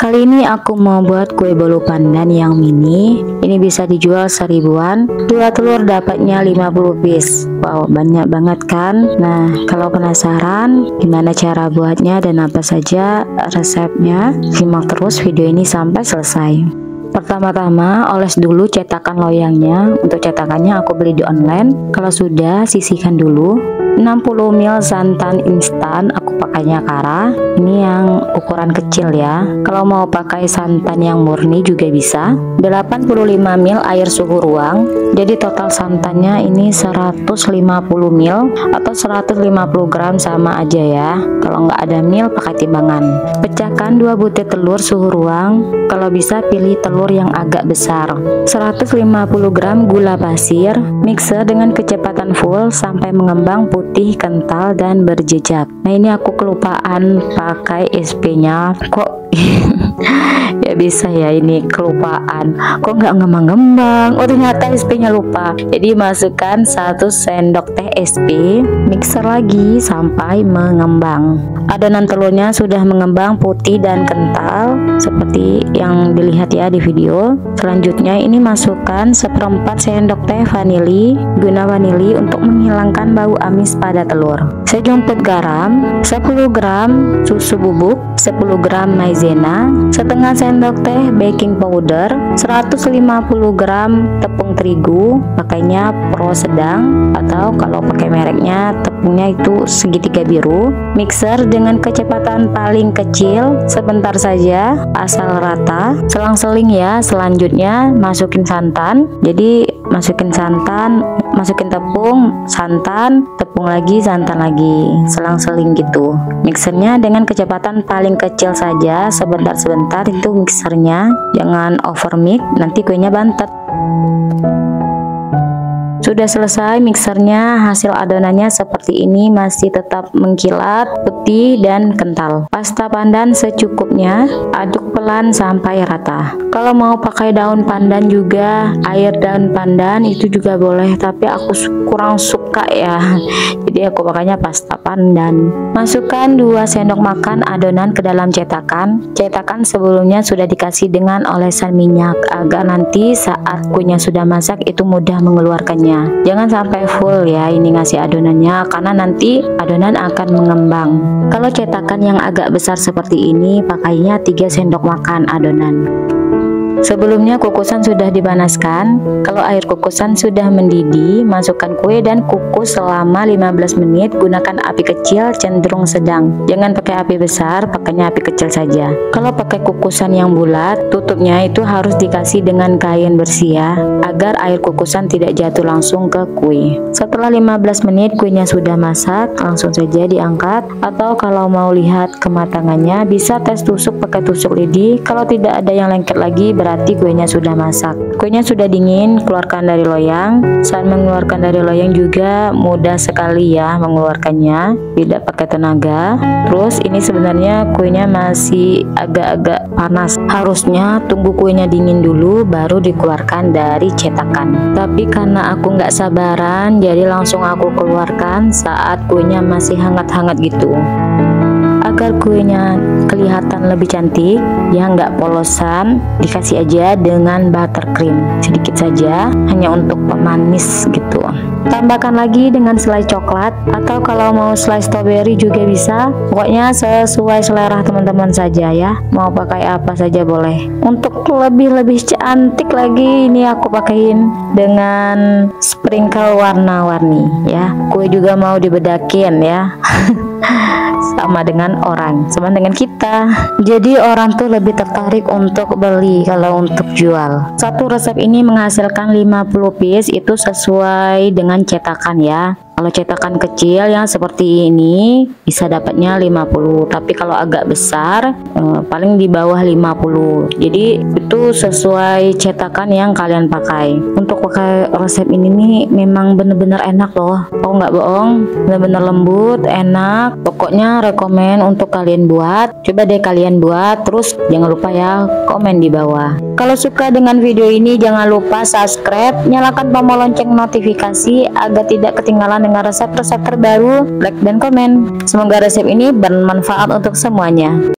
Kali ini aku mau buat kue bolu pandan yang mini. Ini bisa dijual 1000-an. 2 telur dapatnya 50 piece. Wow, banyak banget kan? Nah, kalau penasaran gimana cara buatnya dan apa saja resepnya, simak terus video ini sampai selesai. Pertama-tama oles dulu cetakan loyangnya. Untuk cetakannya aku beli di online. Kalau sudah, sisihkan dulu. 60 ml santan instan, aku pakainya Kara. Ini yang ukuran kecil ya. Kalau mau pakai santan yang murni juga bisa. 85 ml air suhu ruang. Jadi total santannya ini 150 ml atau 150 gram sama aja ya. Kalau nggak ada ml pakai timbangan. Pecahkan 2 butir telur suhu ruang. Kalau bisa pilih telur yang agak besar. 150 gram gula pasir. Mixer dengan kecepatan full sampai mengembang putih, kental, dan berjejak. Nah, ini aku kelupaan pakai SP-nya. Kok ya bisa ya, ini kelupaan. Kok nggak ngembang-ngembang? Oh, ternyata SP-nya lupa. Jadi masukkan 1 sendok teh SP. Mixer lagi sampai mengembang. Adonan telurnya sudah mengembang putih dan kental seperti yang dilihat ya di video. Selanjutnya ini masukkan 1/4 sendok teh vanili. Guna vanili untuk menghilangkan bau amis pada telur. Sejumput garam, 10 gram susu bubuk, 10 gram maizena, setengah sendok teh baking powder, 150 gram tepung terigu, pakainya pro sedang atau kalau pakai mereknya tepungnya itu segitiga biru. Mixer dengan kecepatan paling kecil sebentar saja asal rata. Selang-seling ya. Selanjutnya masukin santan. Jadi masukin santan, masukin tepung, santan, tepung lagi, santan lagi, selang-seling gitu. Mixernya dengan kecepatan paling kecil saja, sebentar-sebentar itu mixernya, jangan over mix, nanti kuenya bantet. Sudah selesai mixernya, hasil adonannya seperti ini, masih tetap mengkilat, putih dan kental. Pasta pandan secukupnya, aduk pelan sampai rata. Kalau mau pakai daun pandan juga, air daun pandan itu juga boleh, tapi aku kurang suka ya. Jadi aku pakainya pasta pandan. Masukkan 2 sendok makan adonan ke dalam cetakan. Cetakan sebelumnya sudah dikasih dengan olesan minyak agar nanti saat kuenya sudah masak itu mudah mengeluarkannya. Jangan sampai full ya ini ngasih adonannya, karena nanti adonan akan mengembang. Kalau cetakan yang agak besar seperti ini, pakainya 3 sendok makan adonan. Sebelumnya kukusan sudah dipanaskan. Kalau air kukusan sudah mendidih, masukkan kue dan kukus selama 15 menit. Gunakan api kecil cenderung sedang. Jangan pakai api besar, pakainya api kecil saja. Kalau pakai kukusan yang bulat, tutupnya itu harus dikasih dengan kain bersih ya, agar air kukusan tidak jatuh langsung ke kue. Setelah 15 menit kuenya sudah masak, langsung saja diangkat. Atau kalau mau lihat kematangannya, bisa tes tusuk pakai tusuk lidi. Kalau tidak ada yang lengket lagi, berarti kuenya sudah masak. Kuenya sudah dingin, keluarkan dari loyang. Saat mengeluarkan dari loyang juga mudah sekali ya mengeluarkannya, tidak pakai tenaga. Terus ini sebenarnya kuenya masih agak-agak panas. Harusnya tunggu kuenya dingin dulu baru dikeluarkan dari cetakan. Tapi karena aku nggak sabaran, jadi langsung aku keluarkan saat kuenya masih hangat-hangat gitu. Agar kuenya kelihatan lebih cantik ya, nggak polosan, dikasih aja dengan buttercream sedikit saja, hanya untuk pemanis gitu. Tambahkan lagi dengan selai coklat, atau kalau mau selai strawberry juga bisa. Pokoknya sesuai selera teman-teman saja ya, mau pakai apa saja boleh. Untuk lebih cantik lagi, ini aku pakein dengan sprinkle warna-warni ya. Kue juga mau dibedakin ya. Sama dengan orang, sama dengan kita. Jadi orang tuh lebih tertarik untuk beli kalau untuk jual. Satu resep ini menghasilkan 50 piece, itu sesuai dengan cetakan ya. Kalau cetakan kecil yang seperti ini bisa dapatnya 50, tapi kalau agak besar paling di bawah 50. Jadi itu sesuai cetakan yang kalian pakai. Untuk pakai resep ini nih memang bener-bener enak loh. Oh nggak bohong, bener-bener lembut, enak. Pokoknya rekomen untuk kalian buat. Coba deh kalian buat, terus jangan lupa ya komen di bawah. Kalau suka dengan video ini jangan lupa subscribe, nyalakan tombol lonceng notifikasi agar tidak ketinggalan dengan resep-resep terbaru, like dan komen. Semoga resep ini bermanfaat untuk semuanya.